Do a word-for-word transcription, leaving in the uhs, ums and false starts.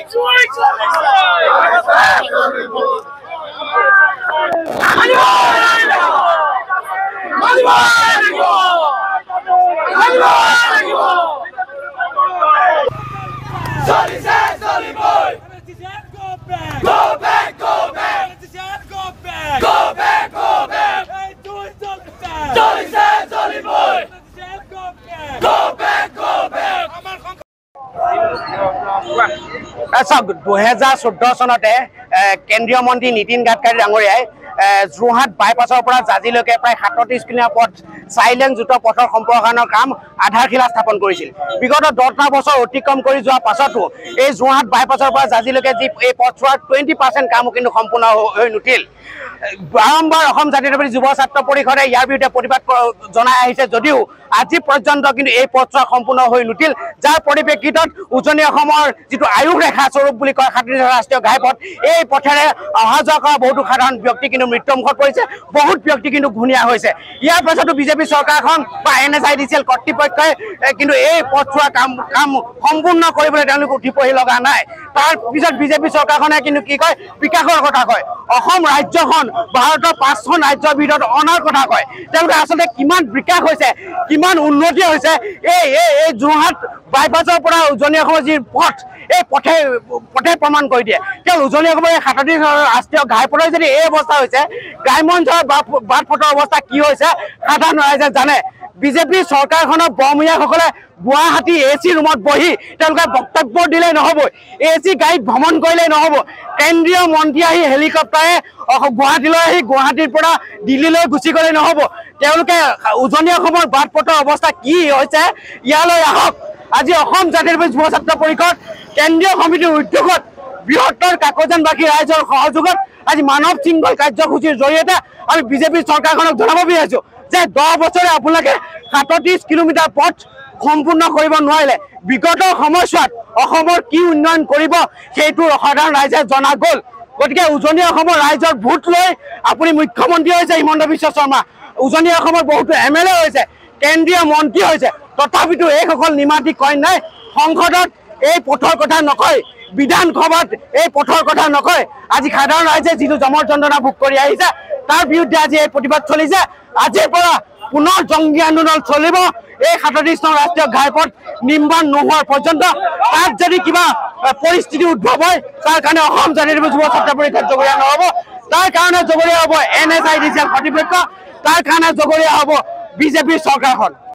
দুহেজাৰ চৈধ্য চনতে কেন্দ্ৰীয় মন্ত্ৰী নীতিন গাডকাৰী ডাঙৰীয়াই যোৰহাট বাইপাছৰ পৰা জাজিলৈকে প্ৰায় সাতত্ৰিশ কিলোমিটাৰ পথ চাইলেন জুট পথৰ সম্প্ৰসাৰণৰ কাম আধাৰশিলা স্থাপন কৰিছিল। বিগত দহটা বছৰ অতিক্ৰম কৰি যোৱাৰ পাছতো এই যোৰহাট বাইপাছৰ পৰা জাজিলৈকে যি এই পথছোৱাৰ টুৱেণ্টি পাৰ্চেণ্ট কামো কিন্তু সম্পূৰ্ণ হৈ নুঠিল। বাৰম্বাৰ অসম জাতীয়তাবাদী যুৱ ছাত্ৰ পৰিষদে ইয়াৰ বিৰুদ্ধে প্ৰতিবাদ জনাই আহিছে যদিও আজি পৰ্যন্ত কিন্তু এই পথছোৱা সম্পূৰ্ণ হৈ নুঠিল, যাৰ পৰিপ্ৰেক্ষিতত উজনি অসমৰ যিটো আয়ুস ৰেখা স্বৰূপ বুলি কয় সাতত্ৰিশ ৰাষ্ট্ৰীয় ঘাইপথ, এই পথেৰে অহা যোৱা কৰা বহুতো সাধাৰণ ব্যক্তি কিন্তু মৃত্যুমুখত পৰিছে, বহুত ব্যক্তি কিন্তু ঘূণীয়া হৈছে। ইয়াৰ পাছতো বিজেপি চৰকাৰখন বা N S I D C L কৰ্তৃপক্ষই কিন্তু এই পথছোৱা কাম কাম সম্পূৰ্ণ কৰিবলৈ তেওঁলোক উঠি পৰি লগা নাই। তাৰ পিছত বিজেপি চৰকাৰখনে কিন্তু কি কয়, বিকাশৰ কথা কয়। অসম ৰাজ্যখন ভাৰতৰ পাঁচখন ৰাজ্যৰ ভিতৰত অনাৰ কথা কয়। তেওঁলোকে আচলতে কিমান বিকাশ হৈছে, কিমান উন্নতি হৈছে, এই এই যোৰহাট বাইপাছৰ পৰা উজনি অসমৰ যি পথ, এই পথে পথে প্ৰমাণ কৰি দিয়ে। তেওঁ উজনি অসমৰ এই সাতত্ৰিশ ৰাষ্ট্ৰীয় ঘাইপথৰ যদি এই অৱস্থা হৈছে, গ্ৰাম্য অঞ্চলৰ বাট পথৰ অৱস্থা কি হৈছে সাধাৰণ ৰাইজে জানে। বিজেপি চৰকাৰখনৰ বৰমূৰীয়াসকলে গুৱাহাটী এ চি ৰুমত বহি তেওঁলোকে বক্তব্য দিলেই নহ'ব, এ চি গাড়ীত ভ্ৰমণ কৰিলেই নহ'ব। কেন্দ্ৰীয় মন্ত্ৰী আহি হেলিকপ্টাৰে গুৱাহাটীলৈ আহি গুৱাহাটীৰ পৰা দিল্লীলৈ গুচি গ'লেই নহ'ব। তেওঁলোকে উজনি অসমৰ বাট পথৰ অৱস্থা কি হৈছে ইয়ালৈ আহক। আজি অসম জাতীয়তাবাদী যুৱ ছাত্ৰ পৰিষদ কেন্দ্ৰীয় সমিতিৰ উদ্যোগত বৃহত্তৰ কাকজানবাসী ৰাইজৰ সহযোগত আজি মানৱ শৃংখল কাৰ্যসূচীৰ জৰিয়তে আমি বিজেপি চৰকাৰখনক জনাব বিচাৰিছোঁ যে দহ বছৰে আপোনালোকে সাতত্ৰিশ কিলোমিটাৰ পথ সম্পূৰ্ণ কৰিব নোৱাৰিলে। বিগত সময়ছোৱাত অসমৰ কি উন্নয়ন কৰিব সেইটো সাধাৰণ ৰাইজে জনা গ'ল। গতিকে উজনি অসমৰ ৰাইজৰ ভোট লৈ আপুনি মুখ্যমন্ত্ৰী হৈছে হিমন্ত বিশ্ব শৰ্মা, উজনি অসমৰ বহুতো এম এল এ হৈছে, কেন্দ্ৰীয় মন্ত্ৰী হৈছে, তথাপিতো এইসকল নিমাতী কয় নাই। সংসদত এই পথৰ কথা নকয়, বিধানসভাত এই পথৰ কথা নকয়। আজি সাধাৰণ ৰাইজে যিটো জমৰ যন্ত্ৰণা ভোগ কৰি আহিছে তাৰ বিৰুদ্ধে আজি এই প্ৰতিবাদ চলিছে। আজিৰ পৰা পুনৰ জংগী আন্দোলন চলিব। এই সাতত্ৰিশ নং ৰাষ্ট্ৰীয় ঘাইপথ নিৰ্মাণ নোহোৱাৰ পৰ্যন্ত তাত যদি কিবা পৰিস্থিতি উদ্ভৱ হয় তাৰ কাৰণে অসম জাতীয়তাবাদী যুৱ ছাত্ৰ পৰিষদ জগৰীয়া নহ'ব। তাৰ কাৰণে জগৰীয়া হ'ব N S I D C L কৰ্তৃপক্ষ, তাৰ কাৰণে জগৰীয়া হ'ব বিজেপিৰ চৰকাৰখন।